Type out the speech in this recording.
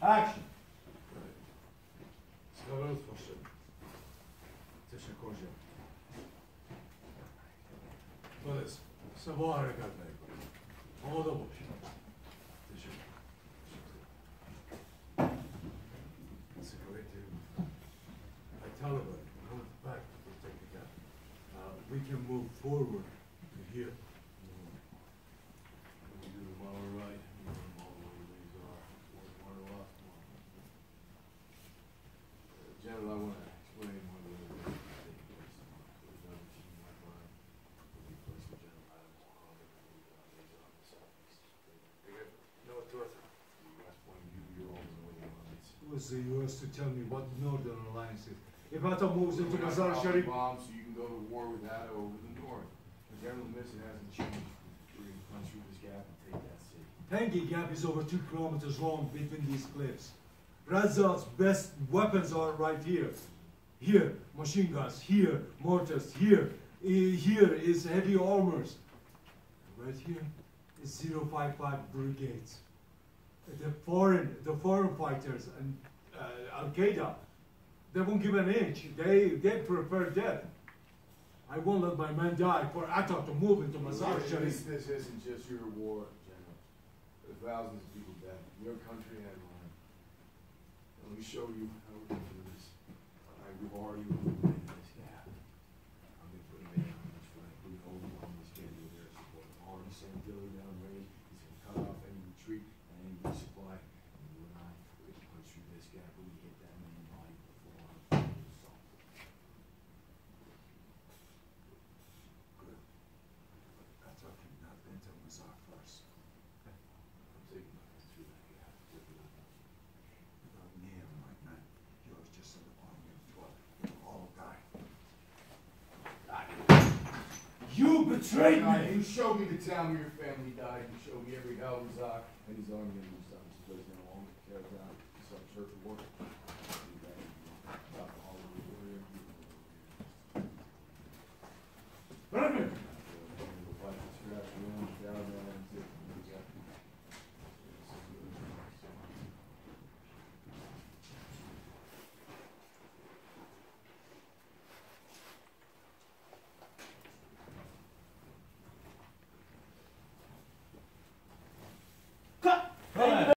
Action! Skoro proszę. Chcesz na kozie. Powiedz, savoir gadnego. Podobał się. Cigarette. I tell her, hold back to take it down. We can move forward to here. We do them all right. We do them all the way these are. One or lost one. General, I want to explain one of the other things that take place. There's another team like mine. We'll be placed with General Adams on all the liaison in the southeast. North North. The West Point, you're all the northern lines. It was the U.S. to tell me what northern alliance is. If Atta moves into Mazar Sharif, bombs, so you can go to war with Atta over the north. The general mission hasn't changed. We're going to punch through this gap and take that city. Tangi Gap is over 2 kilometers long between these cliffs. Razal's best weapons are right here. Here, machine guns. Here, mortars. Here, here is heavy armors. Right here is 055 brigades. The foreign fighters and Al Qaeda. They won't give an inch. They prefer death. I won't let my men die for Atta to move into Mazar Sharif. This isn't just your war, General. There are thousands of people dead. Your country and mine. Let me show you how we're going to do this. We've already eliminated this gap. I'm going to put a man on this flank. We hold on this gap with air support. Already sent artillery down range. He's going to cut off any retreat and any resupply. And you and I, we can punch through this gap when we hit that main body before our assault. Good. Atta cannot enter Mazar first. I'm taking my hands through that gap. Not near, my man. You're just an army of 12. You'll all die. You betrayed me! You showed me the town where your family died. You showed me every Al Razak and his army in Musa. This place now along with Caravan. It's up search for war.